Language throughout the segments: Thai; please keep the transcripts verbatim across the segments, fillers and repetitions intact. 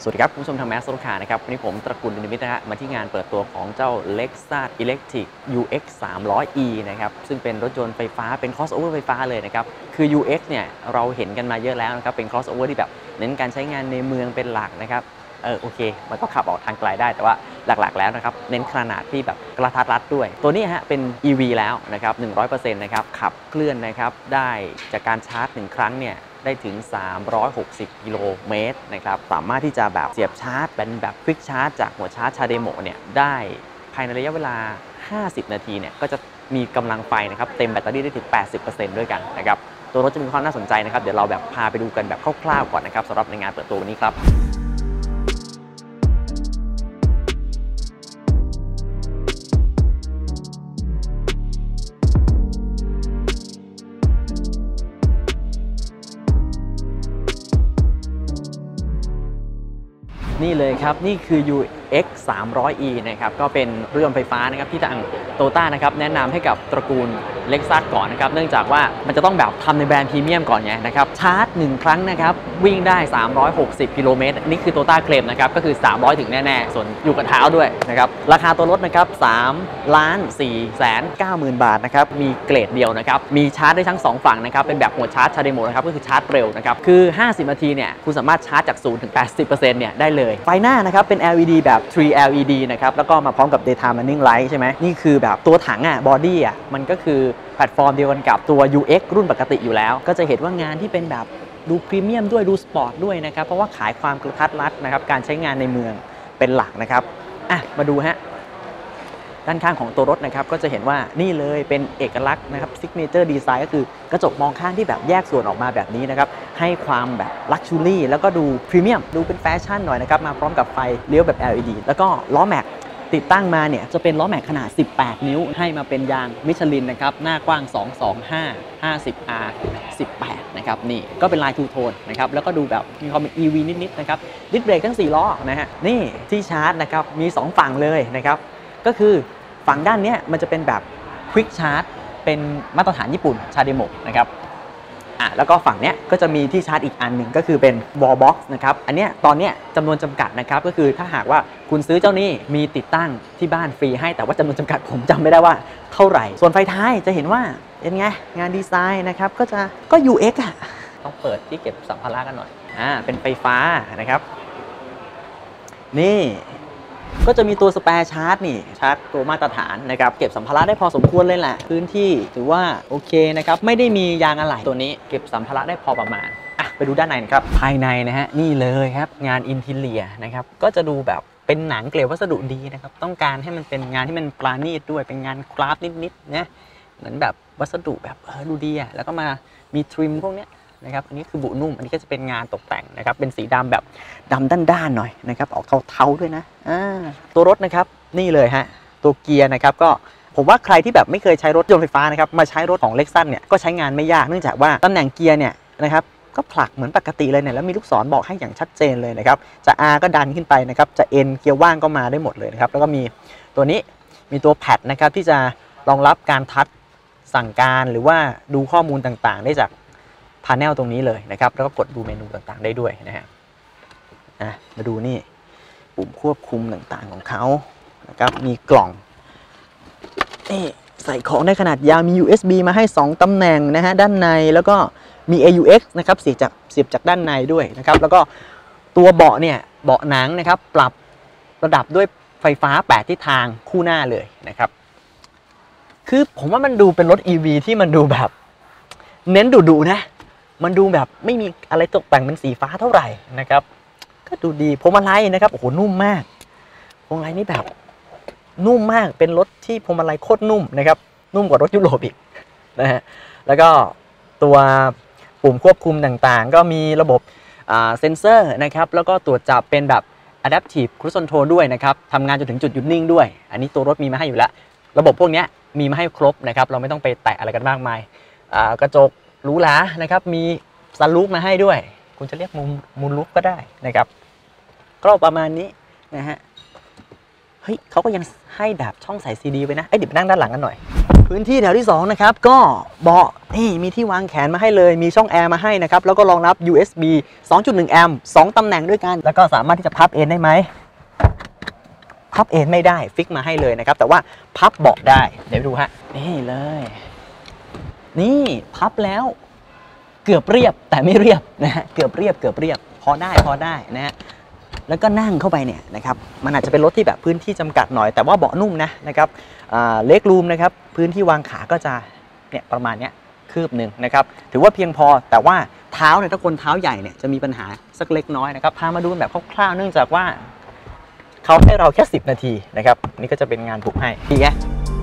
สวัสดีครับคุณผู้ชมทางแมสโซลูคานะครับวันนี้ผมตระกูลดินมิตรนะฮะมาที่งานเปิดตัวของเจ้า Lexus Electric ยู เอ็กซ์ สามร้อย อี นะครับซึ่งเป็นรถยนต์ไฟฟ้าเป็น crossover ไฟฟ้าเลยนะครับคือ ยู เอ็กซ์ เนี่ยเราเห็นกันมาเยอะแล้วนะครับเป็น crossover ที่แบบเน้นการใช้งานในเมืองเป็นหลักนะครับเออโอเคมันก็ขับออกทางไกลได้แต่ว่าหลักๆแล้วนะครับเน้นขนาดที่แบบกระทัดรัดด้วยตัวนี้ฮะเป็น อี วี แล้วนะครับ หนึ่งร้อยเปอร์เซ็นต์ นะครับขับเคลื่อนนะครับได้จากการชาร์จหนึ่งครั้งเนี่ยได้ถึงสามร้อยหกสิบกิโลเมตรนะครับสามารถที่จะแบบเสียบชาร์จเป็นแบบควิกชาร์จจากหัวชาร์จชาเดโมเนี่ยได้ภายในระยะเวลาห้าสิบนาทีเนี่ยก็จะมีกำลังไฟนะครับเต็มแบตเตอรี่ได้ถึง แปดสิบเปอร์เซ็นต์ ด้วยกันนะครับตัวรถจะมีความน่าสนใจนะครับเดี๋ยวเราแบบพาไปดูกันแบบคร่าวๆก่อนนะครับสำหรับในงานเปิดตัววันนี้ครับนี่เลยครับนี่คือ ยู เอ็กซ์ สามร้อย อี นะครับก็เป็นรถยนต์ไฟฟ้านะครับที่ทางโตโยต้านะครับแนะนำให้กับตระกูล Lexus ก่อนนะครับเนื่องจากว่ามันจะต้องแบบทำในแบรนด์พรีเมียมก่อนไงนะครับชาร์จหนึ่งครั้งนะครับวิ่งได้สามร้อยหกสิบกิโลเมตรนี่คือโตโยต้าเคลมนะครับก็คือสามร้อยถึงแน่ๆส่วนอยู่กับเท้าด้วยนะครับราคาตัวรถนะครับสามล้านสี่แสนเก้าหมื่นบาทนะครับมีเกรดเดียวนะครับมีชาร์จได้ทั้งสองฝั่งนะครับเป็นแบบหัวชาร์จชาเดโมนะครับก็คือชาร์จเร็วนะครับคือห้าสิบนาทีเนี่ยคุณสามารถชาร์จจากศูนย์ถึงแปดสิบเปอร์เซ็นต์เนี่ยได้เลยไฟหน้านะครับเป็น แอล อี ดี แบบ ทรี แอล อี ดี นะครับแล้วก็มาพร้อมกับ Daytime Running Light ใช่ไหมนี่คือแบบตัวถังอ่ะบอดี้อ่ะมันก็คือแพลตฟอร์มเดียวกันกับตัว ยู เอ็กซ์ รุ่นปกติอยู่แล้วก็จะเห็นว่างานที่เป็นแบบดูพรีเมียมด้วยดูสปอร์ตด้วยนะครับเพราะว่าขายความกระทัดรัดนะครับการใช้งานในเมืองเป็นหลักนะครับอ่ะมาดูฮะด้านข้างของตัวรถนะครับก็จะเห็นว่านี่เลยเป็นเอกลักษณ์นะครับซิกเนเจอร์ดีไซน์ก็คือกระจกมองข้างที่แบบแยกส่วนออกมาแบบนี้นะครับให้ความแบบลักชูรี่แล้วก็ดูพรีเมียมดูเป็นแฟชั่นหน่อยนะครับมาพร้อมกับไฟเลี้ยวแบบ แอล อี ดี แล้วก็ล้อแม็กติดตั้งมาเนี่ยจะเป็นล้อแม็กขนาดสิบแปดนิ้วให้มาเป็นยางมิชลินนะครับหน้ากว้างสองสองห้า ห้าสิบ อาร์ สิบแปดนะครับนี่ก็เป็นลายทูโทนนะครับแล้วก็ดูแบบมีความเป็น อี วี นิดๆนะครับดิสเบรกทั้งสี่ล้อนะฮะนี่ที่ชาร์จนะครับมีสองฝั่งเลยนะครับก็คือฝั่งด้านนี้มันจะเป็นแบบ Quick Charge เป็นมาตรฐานญี่ปุ่นชาเดโมนะครับอ่ะแล้วก็ฝั่งเนี้ยก็จะมีที่ชาร์จอีกอันหนึ่งก็คือเป็น Wall Box นะครับอันเนี้ยตอนเนี้ยจำนวนจำกัดนะครับก็คือถ้าหากว่าคุณซื้อเจ้านี้มีติดตั้งที่บ้านฟรีให้แต่ว่าจำนวนจำกัดผมจำไม่ได้ว่าเท่าไหร่ส่วนไฟท้ายจะเห็นว่าเป็นไงงานดีไซน์นะครับก็จะก็ ยู เอ็กซ์ อ่ะต้องเปิดที่เก็บสัมภาระกันหน่อยอ่าเป็นไฟฟ้านะครับนี่ก็จะมีตัวสแปร์ชาร์จนี่ชาร์จตัวมาตรฐานนะครับเก็บสัมภาระได้พอสมควรเลยแหละพื้นที่ถือว่าโอเคนะครับไม่ได้มียางอะไหล่ตัวนี้เก็บสัมภาระได้พอประมาณอ่ะไปดูด้านในครับภายในนะฮะนี่เลยครับงานอินทีเรียนะครับก็จะดูแบบเป็นหนังเกลียววัสดุดีนะครับต้องการให้มันเป็นงานที่มันปราณีตด้วยเป็นงานคราฟต์นิดๆนะเหมือนแบบวัสดุแบบเออดูดีอ่ะแล้วก็มามีทริมพวกเนี้ยนะครับอันนี้คือบุนุ่มอันนี้ก็จะเป็นงานตกแต่งนะครับเป็นสีดำแบบดำด้านๆหน่อยนะครับออกเทาๆด้วยนะอ่าตัวรถนะครับนี่เลยฮะตัวเกียร์นะครับก็ผมว่าใครที่แบบไม่เคยใช้รถยนต์ไฟฟ้านะครับมาใช้รถของ Lexus เนี่ยก็ใช้งานไม่ยากเนื่องจากว่าตำแหน่งเกียร์เนี่ยนะครับก็ผลักเหมือนปกติเลยเนี่ยแล้วมีลูกศรบอกให้อย่างชัดเจนเลยนะครับจะ R ก็ดันขึ้นไปนะครับจะ N เกียร์ว่างก็มาได้หมดเลยนะครับแล้วก็มีตัวนี้มีตัวแพดนะครับที่จะรองรับการทัชสั่งการหรือว่าดูข้อมูลต่างๆได้จากพาเนลตรงนี้เลยนะครับแล้วก็กดดูเมนูต่างๆได้ด้วยนะฮะนะมาดูนี่ปุ่มควบคุมต่างๆของเขานะครับมีกล่องนี่ใส่ของได้ขนาดยาวมี ยู เอส บี มาให้สองตำแหน่งนะฮะด้านในแล้วก็มี เอ ยู เอ็กซ์ นะครับเสียบจากเสียบจากด้านในด้วยนะครับแล้วก็ตัวเบาะเนี่ยเบาะหนังนะครับปรับระดับด้วยไฟฟ้าแปดทิศทางคู่หน้าเลยนะครับคือผมว่ามันดูเป็นรถ อี วี ที่มันดูแบบเน้นดุๆนะมันดูแบบไม่มีอะไรตกแต่งเป็นสีฟ้าเท่าไหร่นะครับก็ดูดีพวงมาลัยนะครับโอ้โหนุ่มมากพวงมาลัยนี่แบบนุ่มมากเป็นรถที่พวงมาลัยโคตรนุ่มนะครับนุ่มกว่ารถยุโรปอีกนะฮะแล้วก็ตัวปุ่มควบคุมต่างๆก็มีระบบเซ็นเซอร์นะครับแล้วก็ตรวจจับเป็นแบบ Adaptive Cruise Control ด้วยนะครับทำงานจนถึงจุดหยุดนิ่งด้วยอันนี้ตัวรถมีมาให้อยู่แล้วระบบพวกนี้มีมาให้ครบนะครับเราไม่ต้องไปแตะอะไรกันมากมายกระจกหรูหรานะครับมีซันรูฟมาให้ด้วยคุณจะเรียกมูนมูนรูฟก็ได้นะครับก็ประมาณนี้นะฮะเฮ้ยเขาก็ยังให้แบบช่องใส่ซีดีไว้นะไอ้เดี๋ยวไปนั่งด้านหลังกันหน่อยพื้นที่แถวที่สองนะครับก็เบาะนี่มีที่วางแขนมาให้เลยมีช่องแอร์มาให้นะครับแล้วก็รองรับ ยู เอส บี สองจุดหนึ่ง แอมป์สองตำแหน่งด้วยกันแล้วก็สามารถที่จะพับเอนได้ไหมพับเอนไม่ได้ฟิกมาให้เลยนะครับแต่ว่าพับเบาะได้เดี๋ยวดูฮะนี่เลยนี่พับแล้วเกือบเรียบแต่ไม่เรียบนะฮะเกือบเรียบเกือบเรียบพอได้พอได้นะฮะแล้วก็นั่งเข้าไปเนี่ยนะครับมันอาจจะเป็นรถที่แบบพื้นที่จำกัดหน่อยแต่ว่าเบาะนุ่มนะนะครับเล็กรูมนะครับพื้นที่วางขาก็จะเนี่ยประมาณเนี้ยคืบหนึ่งนะครับถือว่าเพียงพอแต่ว่าเท้าเนี่ยถ้าคนเท้าใหญ่เนี่ยจะมีปัญหาสักเล็กน้อยนะครับพามาดูแบบคร่าวๆเนื่องจากว่าเขาให้เราแค่สิบนาทีนะครับนี่ก็จะเป็นงานผูกให้ดีไง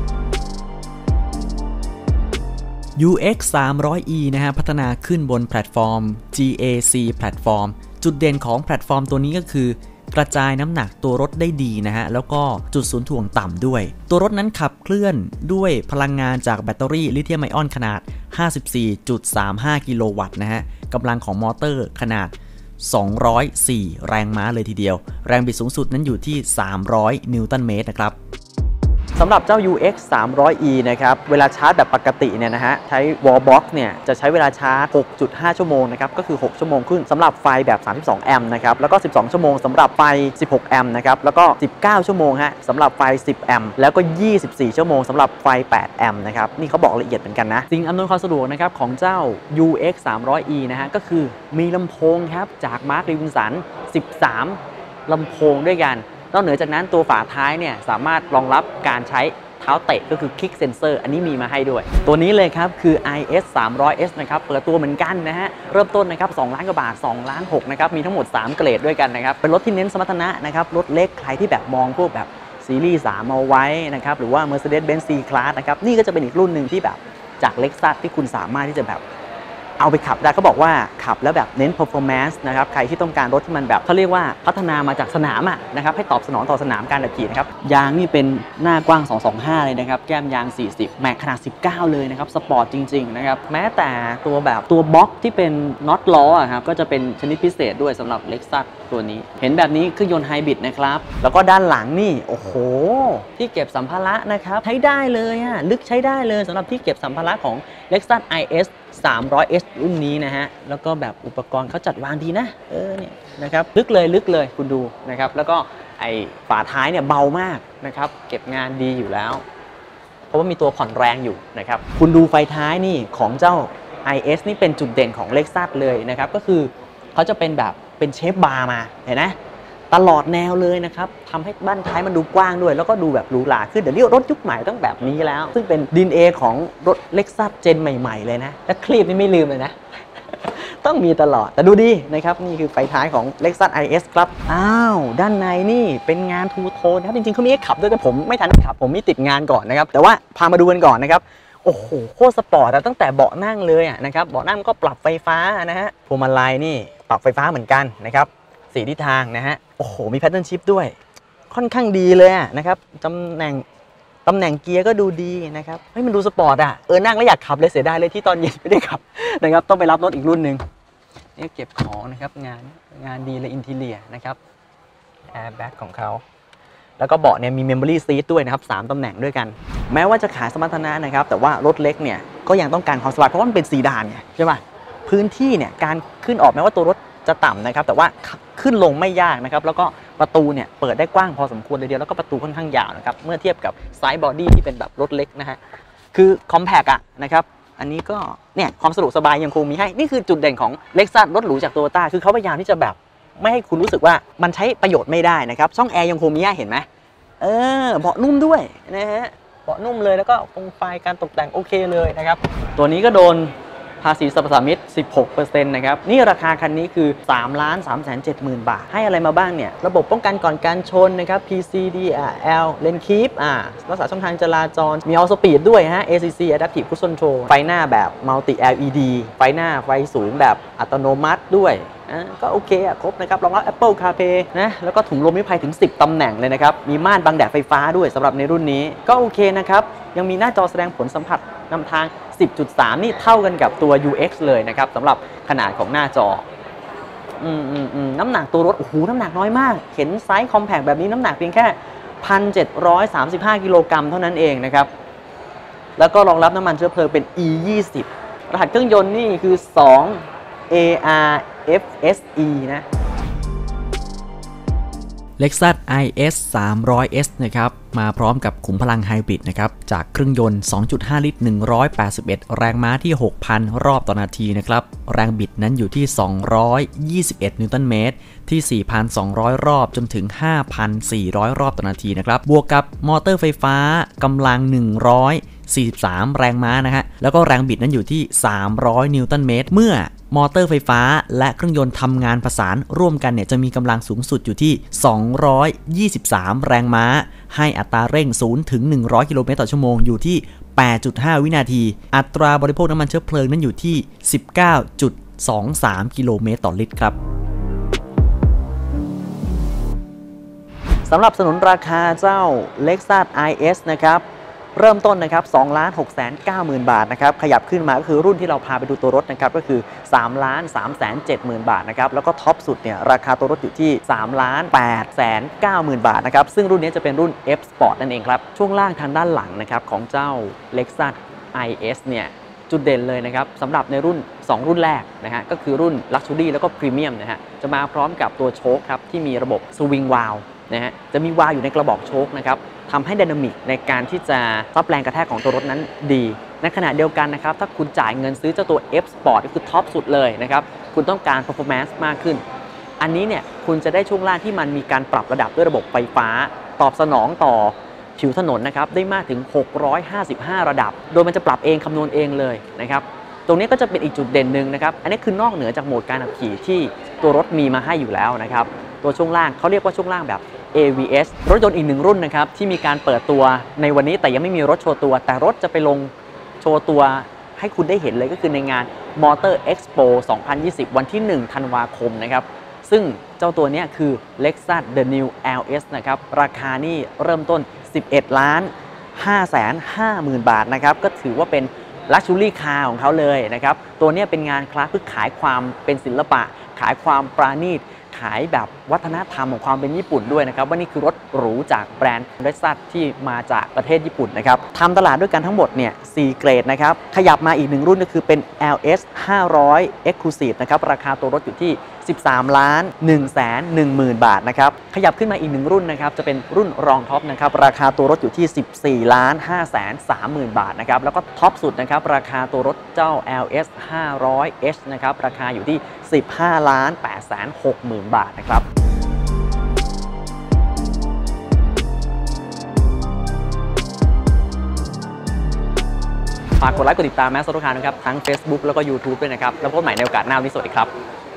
ยู เอ็กซ์ สามร้อยอี นะฮะพัฒนาขึ้นบนแพลตฟอร์ม จี เอ ซี แพลตฟอร์มจุดเด่นของแพลตฟอร์มตัวนี้ก็คือกระจายน้ำหนักตัวรถได้ดีนะฮะแล้วก็จุดศูนย์ถ่วงต่ำด้วยตัวรถนั้นขับเคลื่อนด้วยพลังงานจากแบตเตอรี่ลิเธียมไอออนขนาด ห้าสิบสี่จุดสามห้า กิโลวัตต์นะฮะกำลังของมอเตอร์ขนาดสองร้อยสี่แรงม้าเลยทีเดียวแรงบิดสูงสุดนั้นอยู่ที่สามร้อยนิวตันเมตรนะครับสำหรับเจ้า ยู เอ็กซ์ สามร้อยอี นะครับเวลาชาร์จแบบปกติเนี่ยนะฮะใช้ wall box เนี่ยจะใช้เวลาชาร์จ หกจุดห้า ชั่วโมงนะครับก็คือหกชั่วโมงครึ่งสำหรับไฟแบบสามสิบสองแอมป์นะครับแล้วก็สิบสองชั่วโมงสำหรับไฟสิบหกแอมป์นะครับแล้วก็สิบเก้าชั่วโมงฮะสำหรับไฟสิบแอมป์แล้วก็ยี่สิบสี่ชั่วโมงสำหรับไฟแปดแอมป์นะครับนี่เขาบอกละเอียดเหมือนกันนะสิ่งอำนวยความสะดวกนะครับของเจ้า ยู เอ็กซ์ สามร้อยอี นะฮะก็คือมีลำโพงครับจากมาร์ค ริวินสันสิบสามลำโพงด้วยกันนอกเหนือจากนั้นตัวฝาท้ายเนี่ยสามารถรองรับการใช้เท้าเตะก็คือ Kick Sensor อันนี้มีมาให้ด้วยตัวนี้เลยครับคือ ไอ เอส สามร้อยเอส นะครับเปิดตัวเหมือนกันนะฮะเริ่มต้นนะครับสองล้านกว่าบาทสองล้านหกนะครับมีทั้งหมดสามเกรดด้วยกันนะครับเป็นรถที่เน้นสมรรถนะนะครับรถเล็กใครที่แบบมองพวกแบบซีรีส์สามเอาไว้นะครับหรือว่า Mercedes-Benz C-Class นะครับนี่ก็จะเป็นอีกรุ่นหนึ่งที่แบบจาก Lexus ที่คุณสามารถที่จะแบบเอาไปขับได้เขาบอกว่าขับแล้วแบบเน้น performance นะครับใครที่ต้องการรถที่มันแบบเขาเรียกว่าพัฒนามาจากสนามอ่ะนะครับให้ตอบสนองต่อสนามการขับขี่นะครับยางนี่เป็นหน้ากว้างสองสองห้าเลยนะครับแก้มยางสี่สิบแม็กขนาดสิบเก้าเลยนะครับสปอร์ตจริงๆนะครับแม้แต่ตัวแบบตัวบล็อกที่เป็นน็อตล้อครับก็จะเป็นชนิดพิเศษด้วยสำหรับ Lexus ตัวนี้เห็นแบบนี้เครื่องยนต์ไฮบริดนะครับแล้วก็ด้านหลังนี่โอ้โหที่เก็บสัมภาระนะครับใช้ได้เลยอ่ะลึกใช้ได้เลยสำหรับที่เก็บสัมภาระของ Lexus ไอ เอส สามร้อยเอส รุ่นนี้นะฮะแล้วก็แบบอุปกรณ์เขาจัดวางดีนะเออเนี่ยนะครับลึกเลยลึกเลยคุณดูนะครับแล้วก็ไอ้ฝาท้ายเนี่ยเบามากนะครับเก็บงานดีอยู่แล้วเพราะว่ามีตัวผ่อนแรงอยู่นะครับคุณดูไฟท้ายนี่ของเจ้า ไอ เอส นี่เป็นจุดเด่นของ Lexus เลยนะครับก็คือเขาจะเป็นแบบเป็นเชฟบาร์มาเห็นไหมตลอดแนวเลยนะครับทำให้บ้านท้ายมันดูกว้างด้วยแล้วก็ดูแบบหรูหราขึ้นเดี๋ยวเรียกรถยุคใหม่ต้องแบบนี้แล้วซึ่งเป็น ดี เอ็น เอ ของรถ Lexus เจนใหม่ๆเลยนะและคลีปนี่ไม่ลืมเลยนะ ต้องมีตลอดแต่ดูดีนะครับนี่คือไฟท้ายของ Lexus ไอ เอส ครับอ้าวด้านในนี่เป็นงานทูโทนครับจริงๆเขามีให้ขับด้วยแต่ผมไม่ทันขับผมมีติดงานก่อนนะครับแต่ว่าพามาดูกันก่อนนะครับโอ้โหโคตรสปอร์ตตั้งแต่เบาะนั่งเลยนะครับเบาะนั่งก็ปรับไฟฟ้านะฮะพวงมาลัยนี่ปรับไฟฟ้าเหมือนกันนะครับสี่ทิศทางนะฮะโอ้โหมีแพทเทิร์นชิฟด้วยค่อนข้างดีเลยนะครับตำแหน่งตำแหน่งเกียร์ก็ดูดีนะครับเฮ้ยมันดูสปอร์ตอ่ะเออนั่งแล้วอยากขับเลยเสียดายเลยที่ตอนเย็นไม่ได้ขับนะครับต้องไปรับรถอีกรุ่นหนึ่งนี่เก็บของนะครับงานงานดีเลยอินทีเรียนะครับแอร์แบ็กของเขาแล้วก็เบาะเนี่ยมีเมมโมรี่ซีทด้วยนะครับสามตำแหน่งด้วยกันแม้ว่าจะขายสมรรถนะนะครับแต่ว่ารถเล็กเนี่ยก็ยังต้องการความสบายเพราะว่ามันเป็นซีดานไงใช่ป่ะพื้นที่เนี่ยการขึ้นออกแม้ว่าตัวรถจะต่ำนะครับแต่ว่าขึ้นลงไม่ยากนะครับแล้วก็ประตูเนี่ยเปิดได้กว้างพอสมควรเลยเดียวแล้วก็ประตูค่อนข้างยาวนะครับเมื่อเทียบกับไซส์บอดี้ที่เป็นแบบรถเล็กนะฮะคือคอมแพคอะนะครับอันนี้ก็เนี่ยความสะดวกสบายยังคงมีให้นี่คือจุดเด่นของ Lexus รถหรูจาก Toyota คือเขาพยายามที่จะแบบไม่ให้คุณรู้สึกว่ามันใช้ประโยชน์ไม่ได้นะครับช่องแอร์ยังคงมีให้เห็นไหมเออเบาะนุ่มด้วยนะฮะเบาะนุ่มเลยแล้วก็โครงไฟการตกแต่งโอเคเลยนะครับตัวนี้ก็โดนภาษีสรรพสามิต สิบหกเปอร์เซ็นต์ นะครับนี่ราคาคันนี้คือ สามล้านสามแสนเจ็ดหมื่น บาทให้อะไรมาบ้างเนี่ยระบบป้องกันก่อนการชนนะครับ พี ซี ดี อาร์ แอล Lane Keep อ่ารักษาช่องทางจราจรมี All Speed ด้วยฮะ เอ ซี ซี Adaptive Cruise Control ไฟหน้าแบบ Multi แอล อี ดี ไฟหน้าไฟสูงแบบอัตโนมัติด้วยนะก็โอเคอ่ะครบนะครับรองรับ Apple CarPlay นะแล้วก็ถุงลมนิรภัยถึงสิบตำแหน่งเลยนะครับมีม่านบังแดดไฟฟ้าด้วยสำหรับในรุ่นนี้ก็โอเคนะครับยังมีหน้าจอแสดงผลสัมผัสนำทาง สิบจุดสาม นี่เท่ากันกับตัว ยู เอ็กซ์ เลยนะครับสำหรับขนาดของหน้าจออืมอืมอืมน้ำหนักตัวรถโอ้โหน้ำหนักน้อยมากเห็นไซส์คอมแพคแบบนี้น้ำหนักเพียงแค่หนึ่งพันเจ็ดร้อยสามสิบห้า กิโลกรัมเท่านั้นเองนะครับแล้วก็รองรับน้ำมันเชื้อเพลิงเป็น อี ยี่สิบ รหัสเครื่องยนต์นี่คือ สอง เอ อาร์ เอฟ เอส อี นะ Lexus ไอ เอส สามร้อยเอส นะครับมาพร้อมกับขุมพลังไฮบริดนะครับจากเครื่องยนต์ สองจุดห้า ลิตร หนึ่งร้อยแปดสิบเอ็ด แรงม้าที่ หกพัน รอบต่อนาทีนะครับแรงบิดนั้นอยู่ที่ สองร้อยยี่สิบเอ็ด นิวตันเมตรที่ สี่พันสองร้อย รอบจนถึง ห้าพันสี่ร้อย รอบต่อนาทีนะครับบวกกับมอเตอร์ไฟฟ้ากำลัง หนึ่งร้อยสี่สิบสาม แรงม้านะฮะแล้วก็แรงบิดนั้นอยู่ที่ สามร้อย นิวตันเมตรเมื่อมอเตอร์ไฟฟ้าและเครื่องยนต์ทำงานผสานร่วมกันเนี่ยจะมีกำลังสูงสุดอยู่ที่ สองร้อยยี่สิบสาม แรงม้าให้อัตราเร่ง ศูนย์ถึงหนึ่งร้อย กิโลเมตรต่อชั่วโมงอยู่ที่ แปดจุดห้า วินาทีอัตราบริโภคน้ำมันเชื้อเพลิงนั้นอยู่ที่ สิบเก้าจุดสองสาม กิโลเมตรต่อลิตรครับสำหรับสนุนราคาเจ้า Lexus ไอ เอส นะครับเริ่มต้นนะครับ สองล้านหกแสนเก้าหมื่น บาทนะครับขยับขึ้นมาก็คือรุ่นที่เราพาไปดูตัวรถนะครับก็คือ สามล้านสามแสนเจ็ดหมื่น บาทนะครับแล้วก็ท็อปสุดเนี่ยราคาตัวรถอยู่ที่ สามล้านแปดแสนเก้าหมื่น บาทนะครับซึ่งรุ่นนี้จะเป็นรุ่น F Sport นั่นเองครับช่วงล่างทางด้านหลังนะครับของเจ้า Lexus ไอ เอส เนี่ยจุดเด่นเลยนะครับสำหรับในรุ่นสองรุ่นแรกนะฮะก็คือรุ่น Luxury แล้วก็ Premium นะฮะจะมาพร้อมกับตัวโชคครับที่มีระบบ Swing Valve นะฮะจะมีวาล์วอยู่ในกระบอกโชคนะครับทำให้ไดนามิกในการที่จะรับแรงกระแทกของตัวรถนั้นดีในขณะเดียวกันนะครับถ้าคุณจ่ายเงินซื้อเจ้าตัว F Sport ก็คือท็อปสุดเลยนะครับคุณต้องการ performance มากขึ้นอันนี้เนี่ยคุณจะได้ช่วงล่างที่มันมีการปรับระดับด้วยระบบไฟฟ้าตอบสนองต่อผิวถนนนะครับได้มากถึงหกร้อยห้าสิบห้าระดับโดยมันจะปรับเองคำนวณเองเลยนะครับตรงนี้ก็จะเป็นอีกจุดเด่นหนึ่งนะครับอันนี้คือนอกเหนือจากโหมดการขับขี่ที่ตัวรถมีมาให้อยู่แล้วนะครับตัวช่วงล่างเขาเรียกว่าช่วงล่างแบบ เอ วี เอส รถยนต์อีกหนึ่งรุ่นนะครับที่มีการเปิดตัวในวันนี้แต่ยังไม่มีรถโชว์ตัวแต่รถจะไปลงโชว์ตัวให้คุณได้เห็นเลยก็คือในงาน Motor Expo สองพันยี่สิบ วันที่หนึ่งธันวาคมนะครับซึ่งเจ้าตัวนี้คือ Lexus The New แอล เอส นะครับราคานี่เริ่มต้น สิบเอ็ดล้านห้าแสนห้าหมื่น บาทนะครับก็ถือว่าเป็น Luxury Car ของเขาเลยนะครับตัวนี้เป็นงานคลาสเพื่อขายความเป็นศิลปะขายความปราณีตขายแบบวัฒนธรรมของความเป็นญี่ปุ่นด้วยนะครับว่านี่คือรถหรูจากแบรนด์ Lexus ที่มาจากประเทศญี่ปุ่นนะครับทำตลาดด้วยกันทั้งหมดเนี่ยสี่เกรดนะครับขยับมาอีกหนึ่งรุ่นก็คือเป็น แอล เอส ห้าร้อย Exclusive นะครับราคาตัวรถอยู่ที่ สิบสามล้านหนึ่งแสนหนึ่งหมื่น บาทนะครับขยับขึ้นมาอีกหนึ่งรุ่นนะครับจะเป็นรุ่นรองท็อปนะครับราคาตัวรถอยู่ที่ สิบสี่ล้านห้าแสนสามหมื่น บาทนะครับแล้วก็ท็อปสุดนะครับราคาตัวรถเจ้า แอล เอส ห้าร้อย เอช นะครับราคาอยู่ที่ สิบห้าล้านแปดแสนหกหมื่น บาทนะครับฝากกดไลค์กดติดตามแมสโซโตคาร์นะครับทั้ง Facebook แล้วก็ YouTube ด้วยนะครับแล้วพบกันใหม่ในโอกาสหน้าวันนี้สวัสดีครับ